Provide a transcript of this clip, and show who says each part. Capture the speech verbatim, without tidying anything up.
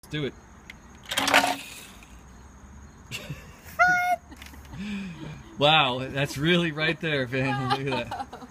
Speaker 1: Let's do it. Wow, that's really right there, Van. Look at that.